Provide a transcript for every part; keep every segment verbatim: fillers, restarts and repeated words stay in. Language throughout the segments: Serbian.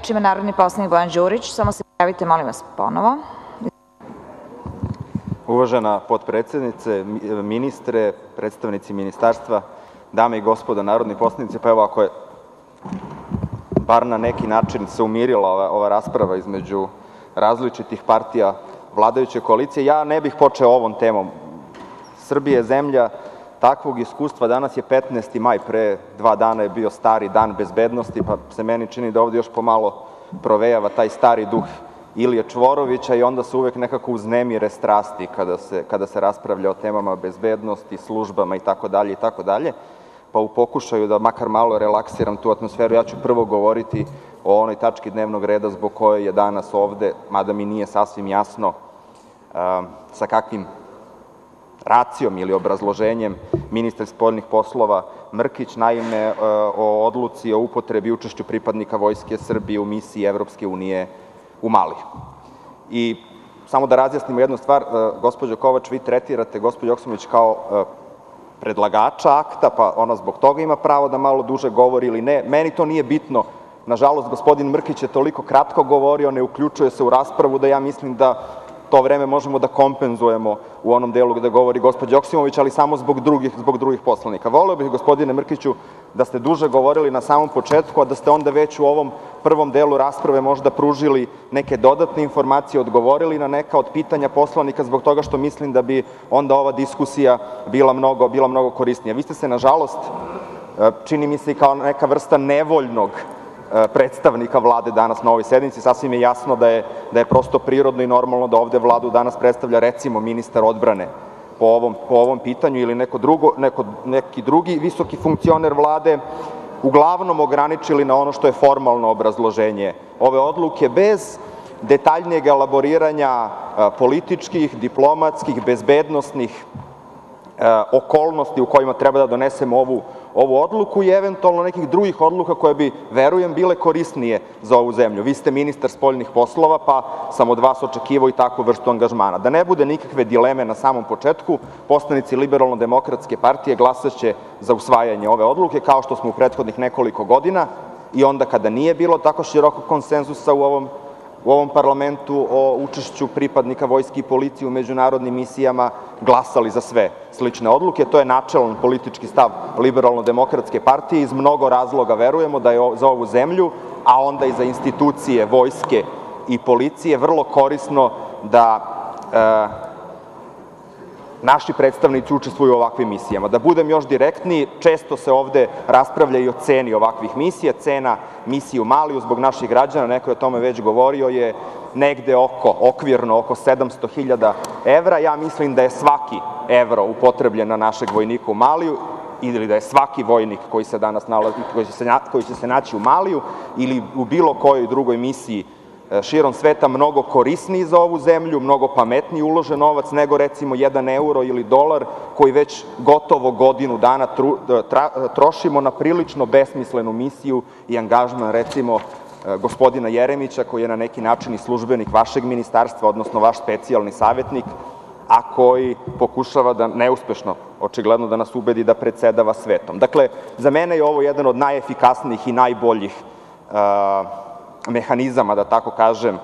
Reč ima narodni poslanik Bojan Đurić. Samo se prijavite, molim vas, ponovo. Uvažena potpredsednice, ministre, predstavnici ministarstva, dame i gospodo narodni poslanici, pa evo ako je bar na neki način se umirila ova, ova rasprava između različitih partija vladajuće koalicije, ja ne bih počeo ovom temom. Srbija je zemlja takvog iskustva, danas je petnaesti maj, pre dva dana je bio stari dan bezbednosti, pa se meni čini da ovde još pomalo provejava taj stari duh Ilije Čvorovića i onda se uvek nekako uznemire strasti kada se, kada se raspravlja o temama bezbednosti, službama i tako dalje i tako dalje. Pa u pokušaju da makar malo relaksiram tu atmosferu, ja ću prvo govoriti o onoj tački dnevnog reda zbog koje je danas ovde, mada mi nije sasvim jasno uh, sa kakvim racijom ili obrazloženjem ministar spoljnih poslova Mrkić, naime uh, o odluci o upotrebi i učešću pripadnika Vojske Srbije u misiji Evropske unije u Maliju. I samo da razjasnimo jednu stvar, uh, gospođo Kovač, vi tretirate gospođu Joksimović kao uh, predlagača akta, pa ona zbog toga ima pravo da malo duže govori ili ne. Meni to nije bitno. Nažalost, gospodin Mrkić je toliko kratko govorio, ne uključuje se u raspravu, da ja mislim da to vreme možemo da kompenzujemo u onom delu gde govori gospođa Joksimović, ali samo zbog drugih, zbog drugih poslanika. Voleo bih, gospodine Mrkiću, da ste duže govorili na samom početku, a da ste onda već u ovom prvom delu rasprave možda pružili neke dodatne informacije, odgovorili na neka od pitanja poslanika, zbog toga što mislim da bi onda ova diskusija bila mnogo, bila mnogo korisnija. Vi ste se, nažalost, čini mi se i kao neka vrsta nevoljnog predstavnika vlade danas na ovoj sednici. Sasvim je jasno da je, da je prosto prirodno i normalno da ovde vladu danas predstavlja recimo ministar odbrane po ovom, po ovom pitanju ili neko drugo, neko, neki drugi visoki funkcioner vlade, uglavnom ograničili na ono što je formalno obrazloženje ove odluke, bez detaljnijeg elaboriranja političkih, diplomatskih, bezbednosnih okolnosti u kojima treba da donesemo ovu, ovu odluku i eventualno nekih drugih odluka koje bi, verujem, bile korisnije za ovu zemlju. Vi ste ministar spoljnih poslova, pa sam od vas očekivao i takvu vrstu angažmana. Da ne bude nikakve dileme na samom početku, poslanici Liberalno-demokratske partije glasaće za usvajanje ove odluke, kao što smo u prethodnih nekoliko godina i onda kada nije bilo tako širokog konsenzusa u ovom u ovom parlamentu o učešću pripadnika vojske i policije u međunarodnim misijama glasali za sve slične odluke. To je načelan politički stav Liberalno-demokratske partije. Iz mnogo razloga verujemo da je za ovu zemlju, a onda i za institucije vojske i policije vrlo korisno da e, naši predstavnici učestvuju u ovakvim misijama. Da budem još direktniji, često se ovde raspravlja i o ceni ovakvih misija. Cena misije u Maliju zbog naših građana, neko je o tome već govorio, je negde oko, okvirno oko sedamsto hiljada evra. Ja mislim da je svaki evro upotrebljen na našeg vojnika u Maliju ili da je svaki vojnik koji se danas nalazi, koji će se, koji će se naći u Maliju ili u bilo kojoj drugoj misiji širom sveta mnogo korisniji za ovu zemlju, mnogo pametniji uložen novac nego recimo jedan euro ili dolar koji već gotovo godinu dana tru, tra, trošimo na prilično besmislenu misiju i angažman recimo gospodina Jeremića, koji je na neki način i službenik vašeg ministarstva, odnosno vaš specijalni savetnik, a koji pokušava da neuspešno, očigledno da nas ubedi da predsedava svetom. Dakle, za mene je ovo jedan od najefikasnijih i najboljih uh, mehanizama, da tako kažem,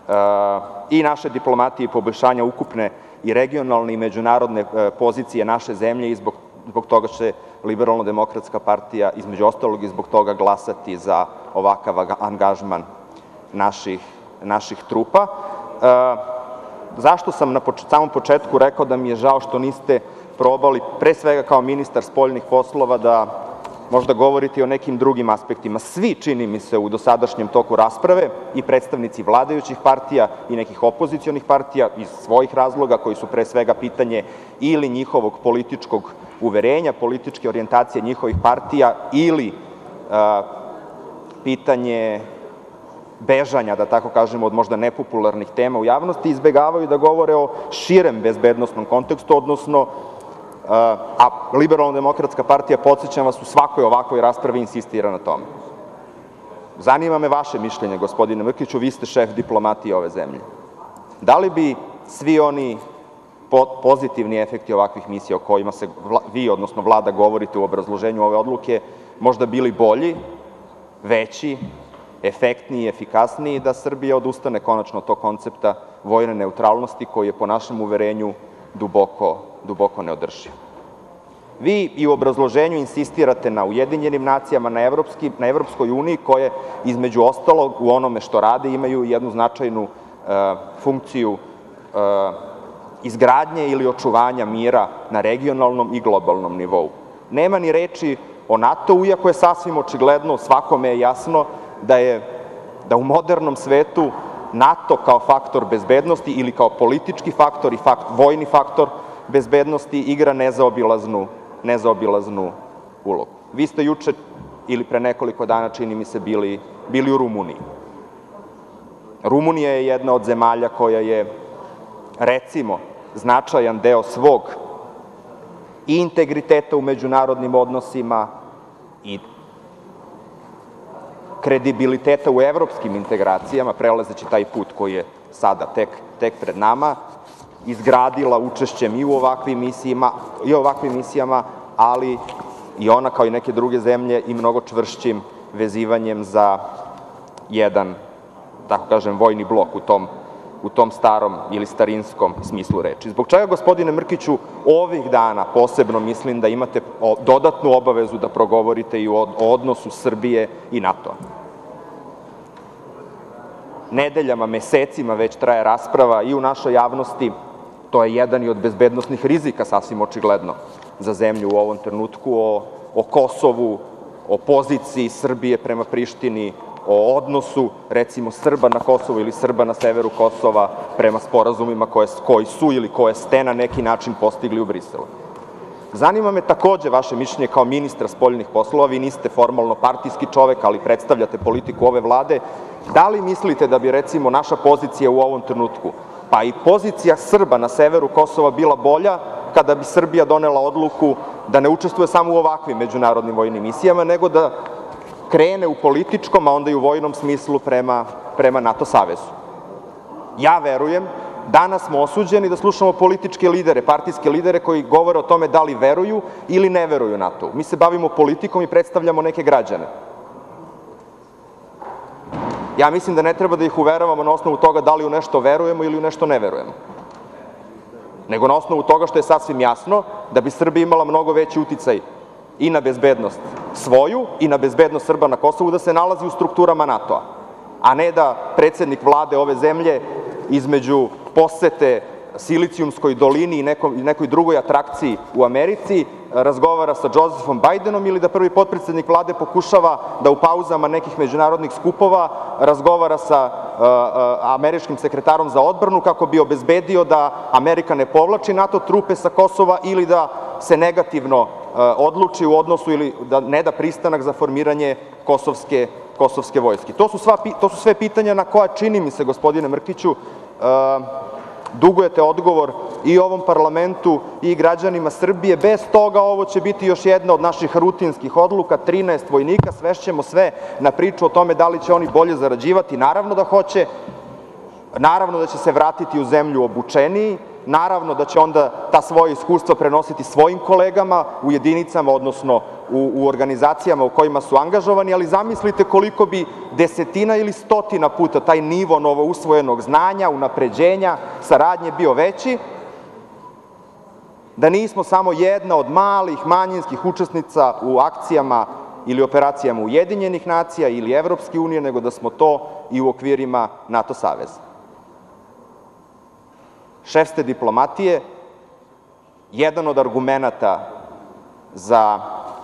i naše diplomatije i poboljšanja ukupne i regionalne i međunarodne pozicije naše zemlje i zbog, zbog toga će Liberalno-demokratska partija, između ostalog i zbog toga, glasati za ovakav angažman naših, naših trupa. Zašto sam na poč samom početku rekao da mi je žao što niste probali, pre svega kao ministar spoljnih poslova, da možda govoriti o nekim drugim aspektima. Svi, čini mi se, u dosadašnjem toku rasprave, i predstavnici vladajućih partija i nekih opozicionih partija, iz svojih razloga, koji su pre svega pitanje ili njihovog političkog uverenja, političke orijentacije njihovih partija, ili a, pitanje bežanja, da tako kažemo, od možda nepopularnih tema u javnosti, izbegavaju da govore o širem bezbednosnom kontekstu, odnosno a Liberalno-demokratska partija, podsjećam vas, u svakoj ovakvoj raspravi insistira na tome. Zanima me vaše mišljenje, gospodine Mrkiću, vi ste šef diplomatije ove zemlje. Da li bi svi oni pozitivni efekti ovakvih misija o kojima se vi, odnosno vlada, govorite u obrazloženju ove odluke, možda bili bolji, veći efektniji i efikasniji, da Srbija odustane konačno od tog koncepta vojne neutralnosti koji je po našem uverenju duboko, duboko neodrživ. Vi i u obrazloženju insistirate na Ujedinjenim nacijama, na, Evropski, na Evropskoj uniji, koje između ostalog u onome što rade imaju jednu značajnu e, funkciju e, izgradnje ili očuvanja mira na regionalnom i globalnom nivou. Nema ni reči o NATO-u, iako je sasvim očigledno, svakome je jasno da je da u modernom svetu NATO kao faktor bezbednosti ili kao politički faktor i fakt, vojni faktor bezbednosti igra nezaobilaznu, nezaobilaznu ulogu. Vi ste juče ili pre nekoliko dana, čini mi se, bili, bili u Rumuniji. Rumunija je jedna od zemalja koja je, recimo, značajan deo svog i integriteta u međunarodnim odnosima i kredibiliteta u evropskim integracijama, prelazeći taj put koji je sada tek, tek pred nama, izgradila učešćem i u ovakvim misijama, i ovakvim misijama, ali i ona, kao i neke druge zemlje, i mnogo čvršćim vezivanjem za jedan, tako kažem, vojni blok u tom, u tom starom ili starinskom smislu reči. Zbog čega, gospodine Mrkiću, ovih dana posebno mislim da imate dodatnu obavezu da progovorite i o odnosu Srbije i NATO-a? Nedeljama, mesecima već traje rasprava i u našoj javnosti, to je jedan i od bezbednosnih rizika, sasvim očigledno, za zemlju u ovom trenutku, o, o Kosovu, o poziciji Srbije prema Prištini, o odnosu, recimo, Srba na Kosovu ili Srba na severu Kosova prema sporazumima koje, koji su ili koje ste na neki način postigli u Briselu. Zanima me takođe vaše mišljenje kao ministra spoljnih poslova, vi niste formalno partijski čovek, ali predstavljate politiku ove vlade. Da li mislite da bi, recimo, naša pozicija u ovom trenutku, pa i pozicija Srba na severu Kosova bila bolja kada bi Srbija donela odluku da ne učestvuje samo u ovakvim međunarodnim vojnim misijama, nego da krene u političkom, a onda i u vojnom smislu prema, prema NATO savezu? Ja verujem, danas smo osuđeni da slušamo političke lidere, partijske lidere koji govore o tome da li veruju ili ne veruju NATO-u. Mi se bavimo politikom i predstavljamo neke građane. Ja mislim da ne treba da ih uveravamo na osnovu toga da li u nešto verujemo ili u nešto ne verujemo, nego na osnovu toga što je sasvim jasno da bi Srbija imala mnogo veći uticaj i na bezbednost svoju i na bezbednost Srba na Kosovu da se nalazi u strukturama NATO-a, a ne da predsednik vlade ove zemlje između posete Silicijumskoj dolini i nekoj, nekoj drugoj atrakciji u Americi razgovara sa Josefom Bajdenom ili da prvi potpredsednik vlade pokušava da u pauzama nekih međunarodnih skupova razgovara sa uh, uh, američkim sekretarom za odbranu kako bi obezbedio da Amerika ne povlači NATO trupe sa Kosova ili da se negativno uh, odluči u odnosu ili da ne da pristanak za formiranje kosovske, kosovske vojske. To su, sva, to su sve pitanja na koja, čini mi se, gospodine Mrkiću, uh, dugujete odgovor i ovom parlamentu i građanima Srbije. Bez toga ovo će biti još jedna od naših rutinskih odluka, trinaest vojnika, svešćemo sve na priču o tome da li će oni bolje zarađivati. Naravno da hoće, naravno da će se vratiti u zemlju obučeniji, naravno da će onda ta svoja iskustva prenositi svojim kolegama u jedinicama, odnosno u, u organizacijama u kojima su angažovani, ali zamislite koliko bi desetina ili stotina puta taj nivo novousvojenog znanja, unapređenja, saradnje bio veći, da nismo samo jedna od malih, manjinskih učesnica u akcijama ili operacijama Ujedinjenih nacija ili Evropske unije, nego da smo to i u okvirima NATO saveza. Šef ste diplomatije, jedan od argumenata za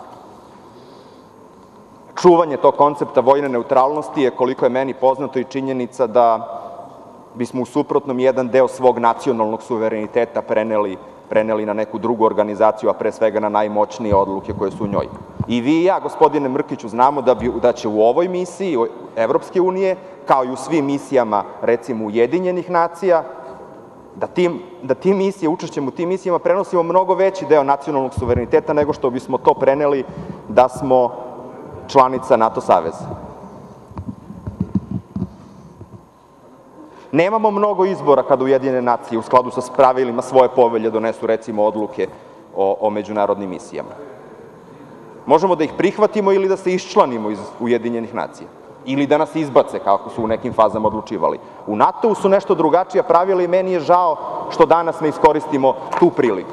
čuvanje tog koncepta vojne neutralnosti je, koliko je meni poznato, i činjenica da bismo u suprotnom jedan deo svog nacionalnog suvereniteta preneli, preneli na neku drugu organizaciju, a pre svega na najmoćnije odluke koje su u njoj. I vi i ja, gospodine Mrkiću, znamo da, bi, da će u ovoj misiji Evropske unije, kao i u svim misijama, recimo Ujedinjenih nacija, da tim, da tim misije, učešćem u tim misijama prenosimo mnogo veći deo nacionalnog suvereniteta nego što bismo to preneli da smo članica NATO saveza. Nemamo mnogo izbora kada Ujedinjene nacije u skladu sa pravilima svoje povelje donesu, recimo, odluke o, o međunarodnim misijama. Možemo da ih prihvatimo ili da se iščlanimo iz Ujedinjenih nacija. ili da nas izbace, kako su u nekim fazama odlučivali. U NATO-u su nešto drugačija pravila i meni je žao što danas ne iskoristimo tu priliku.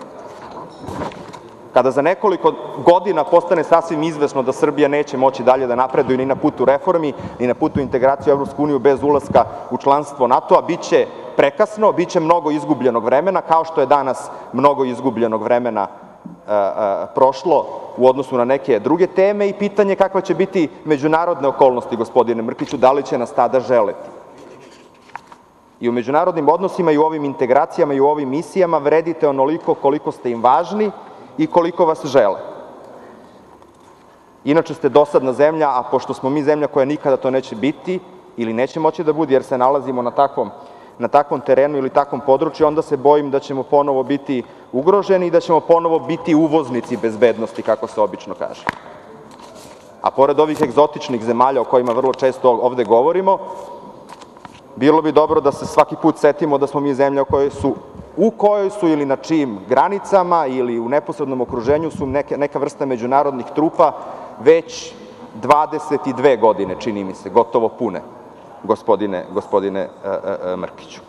Kada za nekoliko godina postane sasvim izvesno da Srbija neće moći dalje da napreduje ni na putu reformi, ni na putu integracije u Evropsku uniju bez ulaska u članstvo NATO-a, biće prekasno, biće mnogo izgubljenog vremena, kao što je danas mnogo izgubljenog vremena e, e, prošlo u odnosu na neke druge teme i pitanje kakva će biti međunarodne okolnosti, gospodine Mrkiću, da li će nas tada želeti. I u međunarodnim odnosima i u ovim integracijama i u ovim misijama vredite onoliko koliko ste im važni i koliko vas žele. Inače ste dosadna zemlja, a pošto smo mi zemlja koja nikada to neće biti ili neće moći da bude jer se nalazimo na takvom, na takvom terenu ili takvom području, onda se bojim da ćemo ponovo biti ugroženi i da ćemo ponovo biti uvoznici bezbednosti, kako se obično kaže. A pored ovih egzotičnih zemalja o kojima vrlo često ovde govorimo, bilo bi dobro da se svaki put setimo da smo mi zemlja u kojoj su u kojoj su ili na čijim granicama ili u neposrednom okruženju su neke, neka vrsta međunarodnih trupa već dvadeset dve godine, čini mi se, gotovo pune, gospodine, gospodine e, e, Mrkiću.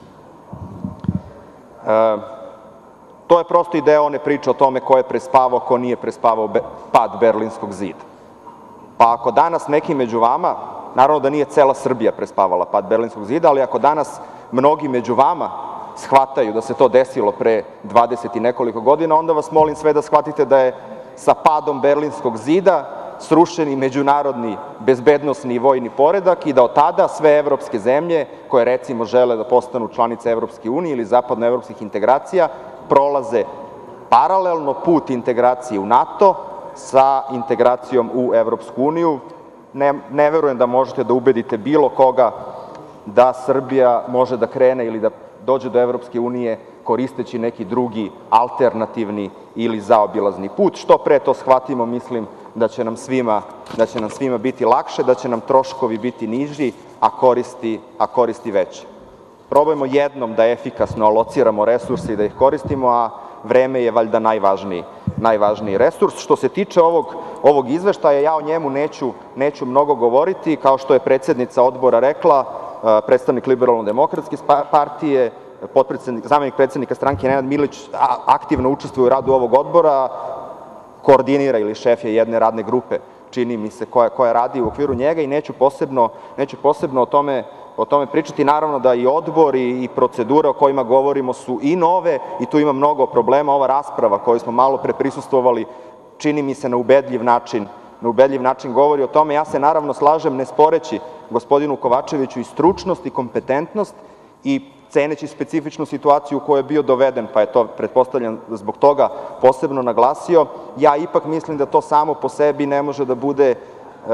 E, to je prosto i deo one priče o tome ko je prespavao, ko nije prespavao be, pad Berlinskog zida. Pa ako danas neki među vama, naravno da nije cela Srbija prespavala pad Berlinskog zida, ali ako danas mnogi među vama shvataju da se to desilo pre dvadeset i nekoliko godina, onda vas molim sve da shvatite da je sa padom Berlinskog zida srušen i međunarodni bezbednosni i vojni poredak i da od tada sve evropske zemlje koje recimo žele da postanu članice Evropske unije ili zapadnoevropskih integracija prolaze paralelno put integracije u NATO sa integracijom u Evropsku uniju. Ne, ne verujem da možete da ubedite bilo koga da Srbija može da krene ili da dođe do Evropske unije koristeći neki drugi alternativni ili zaobilazni put. Što pre to shvatimo, mislim da će nam svima, da će nam svima biti lakše, da će nam troškovi biti niži, a koristi, a koristi veće. Probajmo jednom da efikasno alociramo resurse i da ih koristimo, a vreme je valjda najvažniji, najvažniji resurs. Što se tiče ovog, ovog izveštaja, ja o njemu neću, neću mnogo govoriti. Kao što je predsednica odbora rekla, predstavnik Liberalno-demokratske partije, zamenik predsednika stranke Nenad Milić aktivno učestvuje u radu ovog odbora, koordinira ili šef je jedne radne grupe, čini mi se, koja, koja radi u okviru njega i neću posebno, neću posebno o tome, o tome pričati. Naravno da i odbor i, i procedure o kojima govorimo su i nove i tu ima mnogo problema. Ova rasprava koju smo malo pre prisustvovali, čini mi se na ubedljiv način, na ubedljiv način govori o tome. Ja se naravno slažem, ne sporeći gospodinu Kovačeviću i stručnost i kompetentnost i ceneći specifičnu situaciju u kojoj je bio doveden, pa je to, pretpostavljam, zbog toga posebno naglasio. Ja ipak mislim da to samo po sebi ne može da bude e,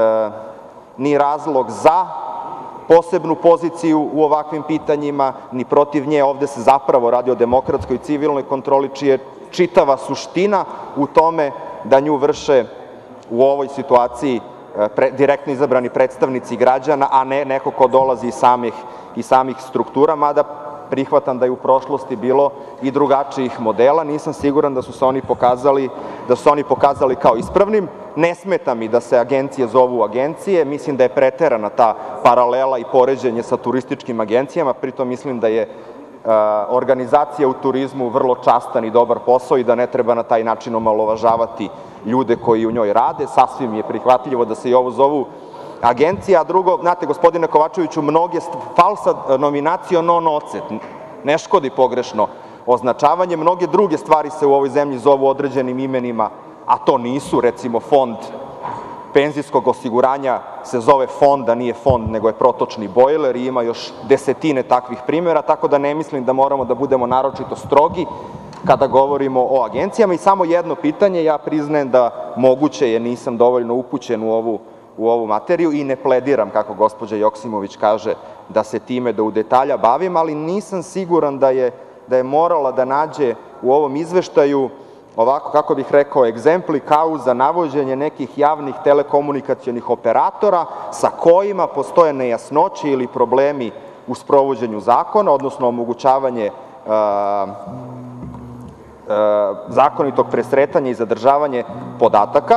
ni razlog za posebnu poziciju u ovakvim pitanjima, ni protiv nje. Ovde se zapravo radi o demokratskoj civilnoj kontroli, čija je čitava suština u tome da nju vrše u ovoj situaciji pre, direktno izabrani predstavnici građana, a ne neko ko dolazi iz samih, iz samih struktura, mada prihvatam da je u prošlosti bilo i drugačijih modela. Nisam siguran da su se oni pokazali, da su oni pokazali kao ispravnim. Ne smeta mi da se agencije zovu agencije, mislim da je preterana ta paralela i poređenje sa turističkim agencijama, pritom mislim da je uh, organizacija u turizmu vrlo častan i dobar posao i da ne treba na taj način omalovažavati ljude koji u njoj rade. Sasvim je prihvatljivo da se i ovo zovu agencija. A drugo, znate, gospodine Kovačeviću, mnoge falsa nominacio non ocet, ne škodi pogrešno označavanje, mnoge druge stvari se u ovoj zemlji zovu određenim imenima, a to nisu. Recimo, fond penzijskog osiguranja se zove fond, a nije fond, nego je protočni bojler i ima još desetine takvih primjera, tako da ne mislim da moramo da budemo naročito strogi kada govorimo o agencijama. I samo jedno pitanje, ja priznajem da moguće je, nisam dovoljno upućen u ovu u ovu materiju i ne plediram, kako gospođa Joksimović kaže, da se time da u detalja bavim, ali nisam siguran da je, da je morala da nađe u ovom izveštaju, ovako, kako bih rekao, egzempli kauza, navođenje nekih javnih telekomunikacionih operatora sa kojima postoje nejasnoće ili problemi u sprovođenju zakona, odnosno omogućavanje uh, uh, zakonitog presretanja i zadržavanje podataka.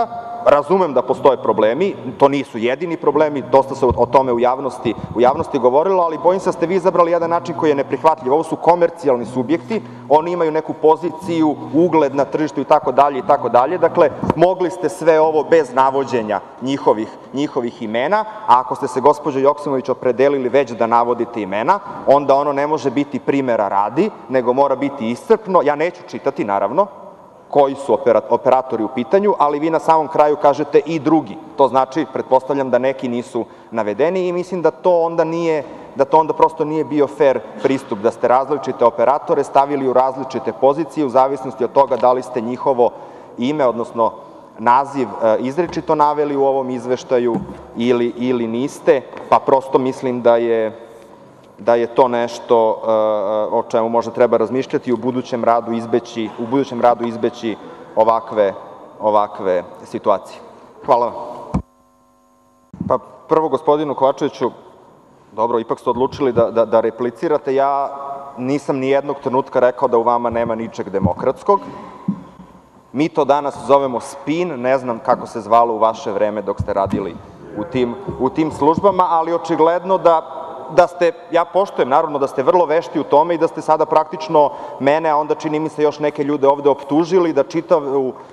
razumem da postoje problemi, to nisu jedini problemi, dosta se o tome u javnosti, u javnosti govorilo, ali bojim se da ste vi izabrali jedan način koji je neprihvatljiv. Ovo su komercijalni subjekti, oni imaju neku poziciju, ugled na tržištu i tako dalje i tako dalje. Dakle, mogli ste sve ovo bez navođenja njihovih, njihovih imena, a ako ste se, gospođo Joksimović, opredelili već da navodite imena, onda ono ne može biti primera radi, nego mora biti iscrpno. Ja neću čitati, naravno, koji su operatori u pitanju, ali vi na samom kraju kažete i drugi. To znači, pretpostavljam da neki nisu navedeni i mislim da to onda nije, da to onda prosto nije bio fer pristup, da ste različite operatore stavili u različite pozicije u zavisnosti od toga da li ste njihovo ime, odnosno naziv izričito naveli u ovom izveštaju ili, ili niste, pa prosto mislim da je da je to nešto uh, o čemu možda treba razmišljati i u budućem radu izbeći, u budućem radu izbeći ovakve, ovakve situacije. Hvala vam. Pa prvo, gospodinu Kovačeviću, dobro, ipak ste odlučili da, da, da replicirate. Ja nisam ni jednog trenutka rekao da u vama nema ničeg demokratskog. Mi to danas zovemo spin, ne znam kako se zvalo u vaše vreme dok ste radili u tim, u tim službama, ali očigledno da da ste, ja poštujem naravno da ste vrlo vešti u tome i da ste sada praktično mene, a onda čini mi se još neke ljude ovde optužili da čitavu, uh,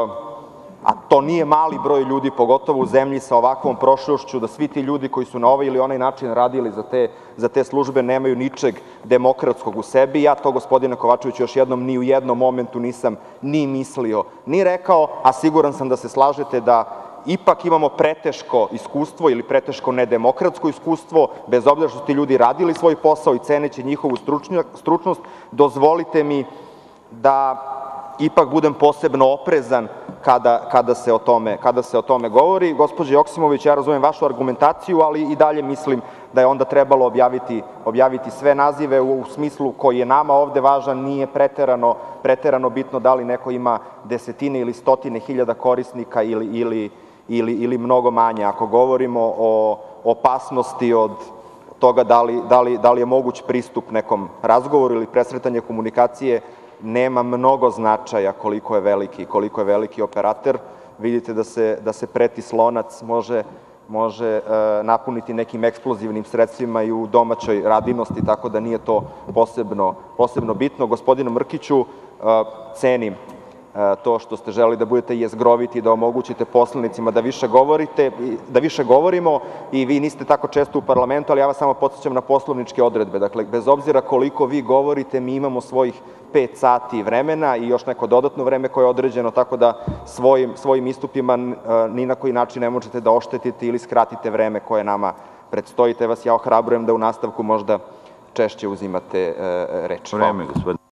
a to nije mali broj ljudi, pogotovo u zemlji sa ovakvom prošlošću, da svi ti ljudi koji su na ovaj ili onaj način radili za te, za te službe nemaju ničeg demokratskog u sebi. Ja to, gospodine Kovačeviću, još jednom ni u jednom momentu nisam ni mislio, ni rekao, a siguran sam da se slažete da ipak imamo preteško iskustvo ili preteško nedemokratsko iskustvo, bez obzira što su ti ljudi radili svoj posao i ceneći njihovu stručnost, dozvolite mi da ipak budem posebno oprezan kada, kada, se o tome, kada se o tome govori. Gospođo Joksimović, ja razumem vašu argumentaciju, ali i dalje mislim da je onda trebalo objaviti, objaviti sve nazive u, u smislu koji je nama ovde važan. Nije preterano, preterano bitno da li neko ima desetine ili stotine hiljada korisnika ili, ili Ili, ili mnogo manje. Ako govorimo o opasnosti od toga da li, da li, da li je moguć pristup nekom razgovoru ili presretanje komunikacije, nema mnogo značaja koliko je veliki, koliko je veliki operater. Vidite da se, da se preti slonac može, može e, napuniti nekim eksplozivnim sredstvima i u domaćoj radinosti, tako da nije to posebno, posebno bitno. Gospodine Mrkiću, e, cenim to što ste želeli da budete jezgroviti, da omogućite poslanicima da više govorite, da više govorimo i vi niste tako često u parlamentu, ali ja vas samo podsjećam na poslovničke odredbe. Dakle, bez obzira koliko vi govorite, mi imamo svojih pet sati vremena i još neko dodatno vreme koje je određeno, tako da svojim, svojim istupima ni na koji način ne možete da oštetite ili skratite vreme koje nama predstoji, te vas ja ohrabrujem da u nastavku možda češće uzimate reč. Vreme, gospodine.